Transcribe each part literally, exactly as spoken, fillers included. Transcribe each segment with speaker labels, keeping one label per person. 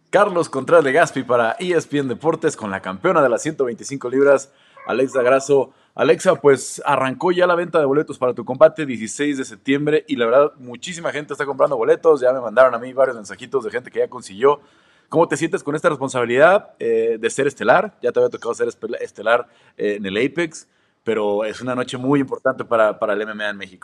Speaker 1: Carlos Contreras de Gaspi para E S P N Deportes con la campeona de las ciento veinticinco libras, Alexa Grasso. Alexa, pues arrancó ya la venta de boletos para tu combate dieciséis de septiembre y la verdad muchísima gente está comprando boletos, ya me mandaron a mí varios mensajitos de gente que ya consiguió. ¿Cómo te sientes con esta responsabilidad eh, de ser estelar? Ya te había tocado ser estelar eh, en el Apex, pero es una noche muy importante para, para el M M A en México.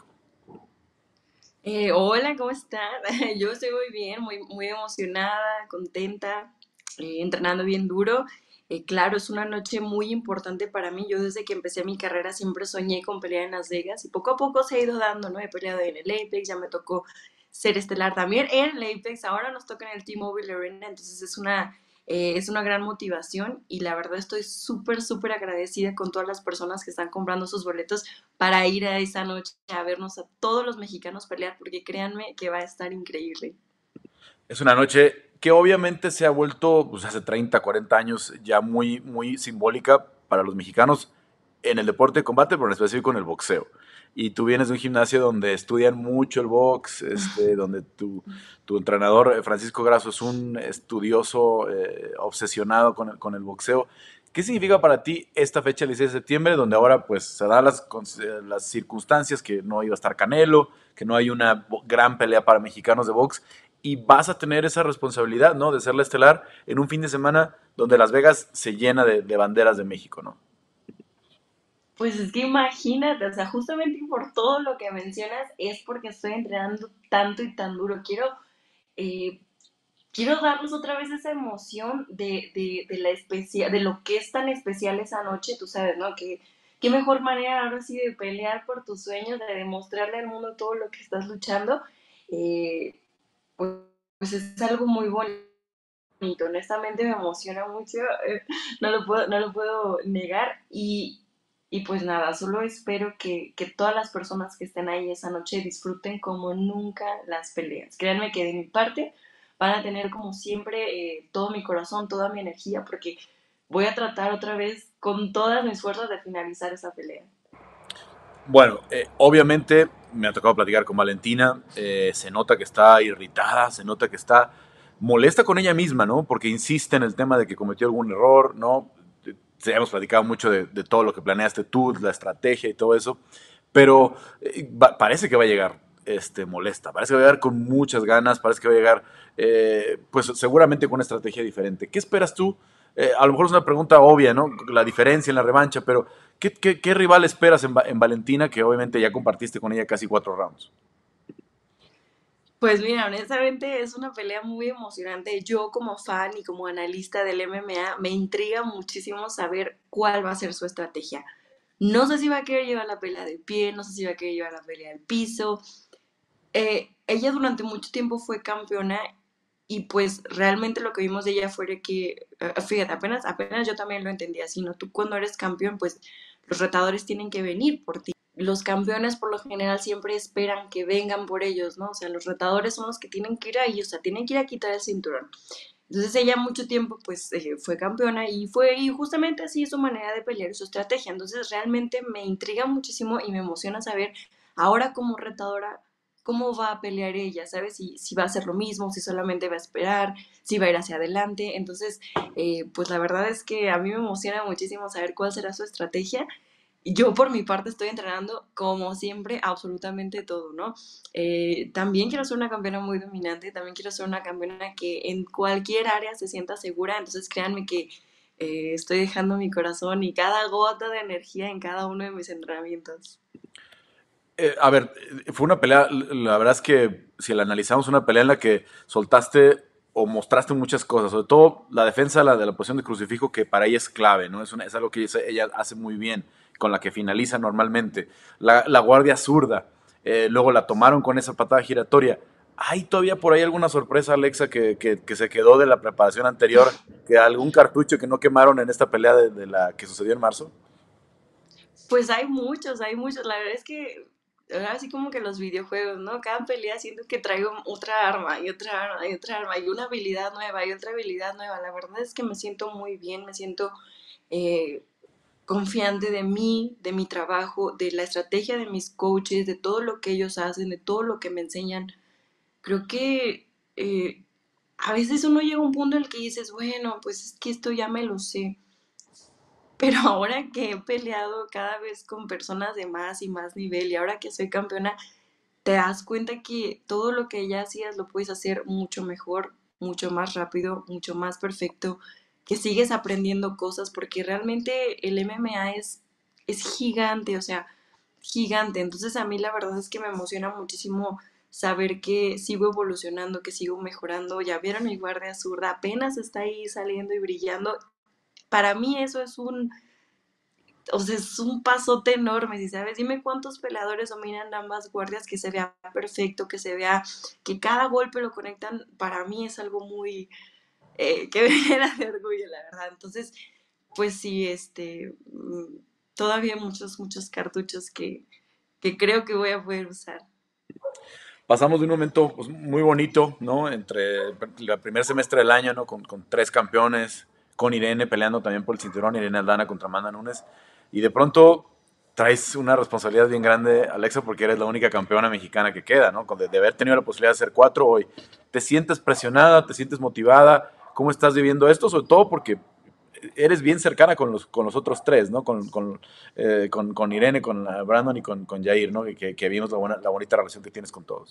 Speaker 2: Eh, hola, ¿cómo estás? Yo estoy muy bien, muy, muy emocionada, contenta, eh, entrenando bien duro. Eh, claro, es una noche muy importante para mí. Yo desde que empecé mi carrera siempre soñé con pelear en Las Vegas y poco a poco se ha ido dando, ¿no? He peleado en el Apex, ya me tocó ser estelar también en el Apex, ahora nos toca en el T-Mobile Arena, entonces es una, eh, es una gran motivación y la verdad estoy súper, súper agradecida con todas las personas que están comprando sus boletos para ir a esa noche a vernos a todos los mexicanos pelear, porque créanme que va a estar increíble.
Speaker 1: Es una noche que obviamente se ha vuelto, pues hace treinta, cuarenta años, ya muy, muy simbólica para los mexicanos en el deporte de combate, pero en específico en el boxeo. Y tú vienes de un gimnasio donde estudian mucho el box, este, donde tu, tu entrenador, eh, Francisco Grasso, es un estudioso eh, obsesionado con el, con el boxeo. ¿Qué significa para ti esta fecha del dieciséis de septiembre, donde ahora pues se dan las, las circunstancias que no iba a estar Canelo, que no hay una gran pelea para mexicanos de box, y vas a tener esa responsabilidad, ¿no? De ser la estelar en un fin de semana donde Las Vegas se llena de, de banderas de México, ¿no?
Speaker 2: Pues es que imagínate, o sea, justamente por todo lo que mencionas es porque estoy entrenando tanto y tan duro. Quiero, eh, quiero darles otra vez esa emoción de, de, de la especia, de lo que es tan especial esa noche, tú sabes, ¿no? Que qué mejor manera ahora sí de pelear por tus sueños, de demostrarle al mundo todo lo que estás luchando. Eh, pues, pues es algo muy bonito. Honestamente me emociona mucho, eh, no lo puedo, no lo puedo negar y, y pues nada, solo espero que, que todas las personas que estén ahí esa noche disfruten como nunca las peleas. Créanme que de mi parte van a tener como siempre eh, todo mi corazón, toda mi energía, porque voy a tratar otra vez con todas mis fuerzas de finalizar esa pelea.
Speaker 1: Bueno, eh, obviamente me ha tocado platicar con Valentina, eh, se nota que está irritada, se nota que está molesta con ella misma, ¿no? Porque insiste en el tema de que cometió algún error, ¿no? Se hemos platicado mucho de, de todo lo que planeaste tú, la estrategia y todo eso, pero eh, va, parece que va a llegar este, molesta, parece que va a llegar con muchas ganas, parece que va a llegar, eh, pues seguramente con una estrategia diferente. ¿Qué esperas tú? Eh, a lo mejor es una pregunta obvia, ¿no? La diferencia en la revancha, pero ¿qué, qué, qué rival esperas en, en, Valentina, que obviamente ya compartiste con ella casi cuatro rounds?
Speaker 2: Pues mira, honestamente es una pelea muy emocionante. Yo como fan y como analista del M M A me intriga muchísimo saber cuál va a ser su estrategia. No sé si va a querer llevar la pelea de pie, no sé si va a querer llevar la pelea al piso. Eh, ella durante mucho tiempo fue campeona y pues realmente lo que vimos de ella fue que, eh, fíjate, apenas, apenas yo también lo entendí así, ¿no? Tú cuando eres campeón, pues los retadores tienen que venir por ti. Los campeones por lo general siempre esperan que vengan por ellos, ¿no? O sea, los retadores son los que tienen que ir ahí, o sea, tienen que ir a quitar el cinturón. Entonces ella mucho tiempo pues eh, fue campeona y fue y justamente así es su manera de pelear y su estrategia. Entonces realmente me intriga muchísimo y me emociona saber ahora como retadora cómo va a pelear ella, ¿sabes? Si, si va a hacer lo mismo, si solamente va a esperar, si va a ir hacia adelante. Entonces, eh, pues la verdad es que a mí me emociona muchísimo saber cuál será su estrategia. Yo por mi parte estoy entrenando como siempre absolutamente todo, ¿no? Eh, también quiero ser una campeona muy dominante, también quiero ser una campeona que en cualquier área se sienta segura, entonces créanme que eh, estoy dejando mi corazón y cada gota de energía en cada uno de mis entrenamientos.
Speaker 1: Eh, a ver, fue una pelea, la verdad es que si la analizamos, una pelea en la que soltaste o mostraste muchas cosas, sobre todo la defensa de la, de la posición de crucifijo, que para ella es clave, ¿no? Es, una, es algo que ella hace muy bien, con la que finaliza normalmente. La, la guardia zurda, eh, luego la tomaron con esa patada giratoria. ¿Hay todavía por ahí alguna sorpresa, Alexa, que, que, que se quedó de la preparación anterior? ¿Que algún cartucho que no quemaron en esta pelea de, de la que sucedió en marzo?
Speaker 2: Pues hay muchos, hay muchos. La verdad es que ahora así como que los videojuegos, ¿no? Cada pelea siento que traigo otra arma y otra arma y otra arma y una habilidad nueva y otra habilidad nueva. La verdad es que me siento muy bien, me siento eh, confiante de mí, de mi trabajo, de la estrategia de mis coaches, de todo lo que ellos hacen, de todo lo que me enseñan. Creo que eh, a veces uno llega a un punto en el que dices, bueno, pues es que esto ya me lo sé. Pero ahora que he peleado cada vez con personas de más y más nivel y ahora que soy campeona, te das cuenta que todo lo que ya hacías lo puedes hacer mucho mejor, mucho más rápido, mucho más perfecto, que sigues aprendiendo cosas porque realmente el M M A es, es gigante, o sea, gigante. Entonces a mí la verdad es que me emociona muchísimo saber que sigo evolucionando, que sigo mejorando. Ya vieron mi guardia zurda, apenas está ahí saliendo y brillando. Para mí eso es un, o sea, es un pasote enorme, si sabes. Dime cuántos peleadores dominan ambas guardias, que se vea perfecto, que se vea que cada golpe lo conectan. Para mí es algo muy, eh, que me llena de orgullo, la verdad. Entonces, pues sí, este, mm, todavía hay muchos, muchos cartuchos que, que creo que voy a poder usar.
Speaker 1: Pasamos de un momento pues, muy bonito, ¿no? Entre el primer semestre del año, ¿no? Con, con tres campeones, con Irene peleando también por el cinturón, Irene Aldana contra Amanda Nunes. Y de pronto traes una responsabilidad bien grande, Alexa, porque eres la única campeona mexicana que queda, ¿no? De, de haber tenido la posibilidad de hacer cuatro hoy. ¿Te sientes presionada? ¿Te sientes motivada? ¿Cómo estás viviendo esto? Sobre todo porque eres bien cercana con los, con los otros tres, ¿no? Con, con, eh, con, con Irene, con Brandon y con, con Jair, ¿no? Que, que vimos la, buena, la bonita relación que tienes con todos.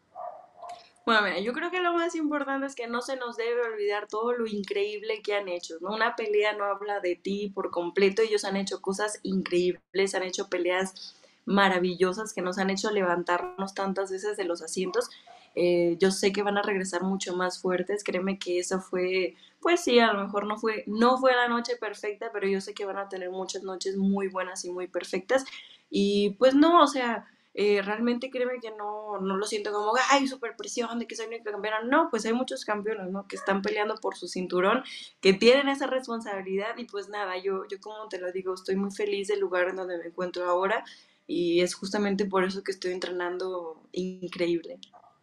Speaker 2: Bueno, mira, yo creo que lo más importante es que no se nos debe olvidar todo lo increíble que han hecho, ¿no? Una pelea no habla de ti por completo, ellos han hecho cosas increíbles, han hecho peleas maravillosas que nos han hecho levantarnos tantas veces de los asientos. Eh, yo sé que van a regresar mucho más fuertes, créeme que eso fue, pues sí, a lo mejor no fue, no fue la noche perfecta, pero yo sé que van a tener muchas noches muy buenas y muy perfectas. Y pues no, o sea, eh, realmente créeme que no, no lo siento como, ay, super presión de que soy única campeona. No, pues hay muchos campeones, ¿no? Que están peleando por su cinturón, que tienen esa responsabilidad y pues nada, yo, yo como te lo digo, estoy muy feliz del lugar en donde me encuentro ahora y es justamente por eso que estoy entrenando increíble.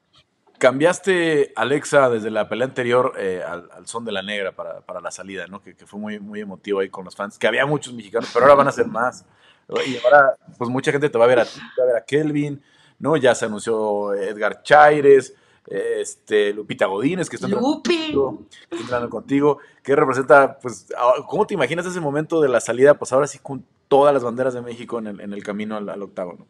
Speaker 1: Cambiaste, Alexa, desde la pelea anterior eh, al, al, son de la negra para, para la salida, ¿no? Que, que, fue muy, muy emotivo ahí con los fans, que había muchos mexicanos, pero ahora van a ser más. Y ahora, pues mucha gente te va a ver a ti, te va a ver a Kelvin, ¿no? Ya se anunció Edgar Chaires, este, Lupita Godínez, que está entrando
Speaker 2: Lupi.
Speaker 1: contigo, que está entrando contigo, que representa, pues, ¿cómo te imaginas ese momento de la salida? Pues ahora sí con todas las banderas de México en el, en el camino al, al octágono.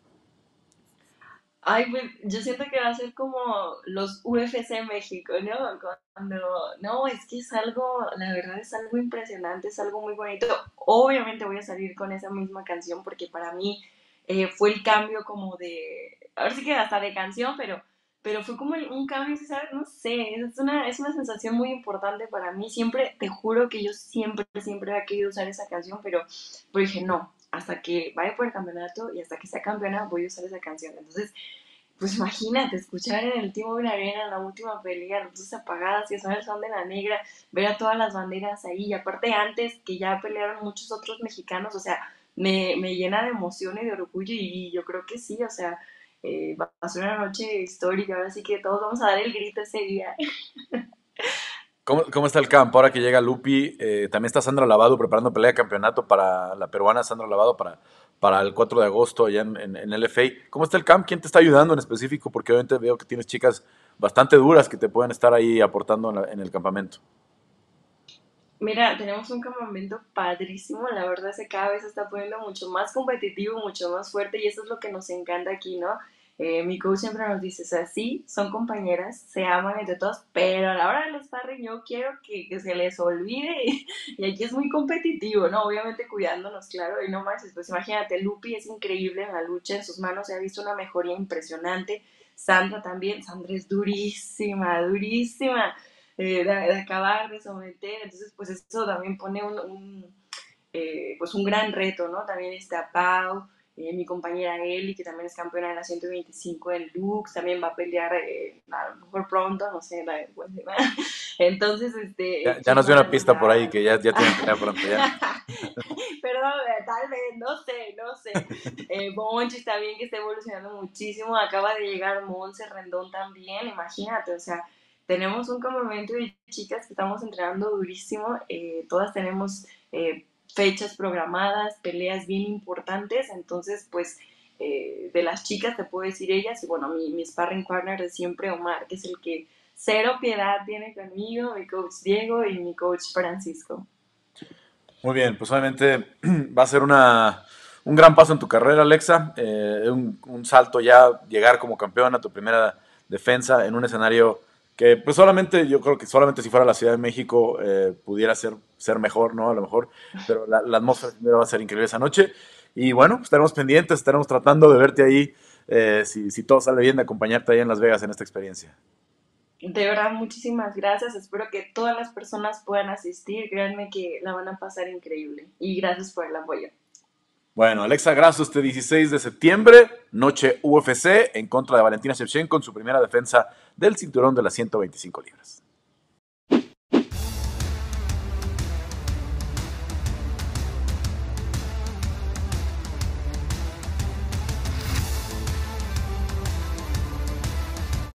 Speaker 2: Ay, pues yo siento que va a ser como los U F C México, ¿no? Cuando, no, es que es algo, la verdad es algo impresionante, es algo muy bonito. Obviamente voy a salir con esa misma canción porque para mí eh, fue el cambio como de, ahora sí que hasta de canción, pero, pero fue como el- un cambio, ¿sabes? No sé, es una, es una sensación muy importante para mí. Siempre, te juro que yo siempre, siempre había querido usar esa canción, pero, pero dije, no, hasta que vaya por el campeonato y hasta que sea campeona voy a usar esa canción. Entonces, pues imagínate, escuchar en el T-Mobile Arena la última pelea, las luces apagadas, que son el son de la negra, ver a todas las banderas ahí, y aparte antes que ya pelearon muchos otros mexicanos, o sea, me, me llena de emoción y de orgullo y, y yo creo que sí, o sea, eh, va a ser una noche histórica, ahora sí que todos vamos a dar el grito ese día.
Speaker 1: ¿Cómo, ¿Cómo está el campo? Ahora que llega Lupi, eh, también está Sandra Lavado preparando pelea de campeonato para la peruana Sandra Lavado para, para el cuatro de agosto allá en, en, en L F A. ¿Cómo está el camp? ¿Quién te está ayudando en específico? Porque obviamente veo que tienes chicas bastante duras que te pueden estar ahí aportando en, la- en el campamento.
Speaker 2: Mira, tenemos un campamento padrísimo, la verdad es que cada vez se está poniendo mucho más competitivo, mucho más fuerte y eso es lo que nos encanta aquí, ¿no? Eh, mi coach siempre nos dice, o sea, sí, son compañeras, se aman entre todas, pero a la hora del sparring yo quiero que, que se les olvide y aquí es muy competitivo, ¿no? Obviamente cuidándonos, claro, y no más, pues imagínate, Lupi es increíble en la lucha, en sus manos se ha visto una mejoría impresionante, Sandra también, Sandra es durísima, durísima eh, de, de, acabar, de someter, entonces pues eso también pone un, un eh, pues un gran reto, ¿no? También está Pau, eh, mi compañera Eli, que también es campeona de la ciento veinticinco en Lux, también va a pelear eh, a lo mejor pronto, no sé, la, pues, entonces, este,
Speaker 1: Ya, ya
Speaker 2: ¿quién
Speaker 1: nos dio una
Speaker 2: más
Speaker 1: pista por ahí
Speaker 2: está?
Speaker 1: que ya, ya tienen pelea pronto ya.
Speaker 2: Perdón, tal vez, no sé, no sé. Eh, Bonchi está bien que está evolucionando muchísimo. Acaba de llegar Monse Rendón también, imagínate, o sea, tenemos un campamento de chicas que estamos entrenando durísimo. Eh, todas tenemos eh, fechas programadas, peleas bien importantes. Entonces, pues, eh, de las chicas te puedo decir ellas. Y bueno, mi, mi sparring partner de siempre, Omar, que es el que Cero piedad tiene conmigo mi coach Diego y mi coach Francisco.
Speaker 1: Muy bien, pues obviamente va a ser una, un gran paso en tu carrera, Alexa. Eh, un, un salto ya, llegar como campeón a tu primera defensa en un escenario que pues solamente, yo creo que solamente si fuera la Ciudad de México eh, pudiera ser, ser mejor, ¿no? A lo mejor, pero la, la atmósfera va a ser increíble esa noche. Y bueno, pues estaremos pendientes, estaremos tratando de verte ahí, eh, si, si todo sale bien, de acompañarte ahí en Las Vegas en esta experiencia.
Speaker 2: De verdad, muchísimas gracias. Espero que todas las personas puedan asistir. Créanme que la van a pasar increíble. Y gracias por el apoyo.
Speaker 1: Bueno, Alexa Grasso este dieciséis de septiembre, noche U F C en contra de Valentina Shevchenko en su primera defensa del cinturón de las ciento veinticinco libras.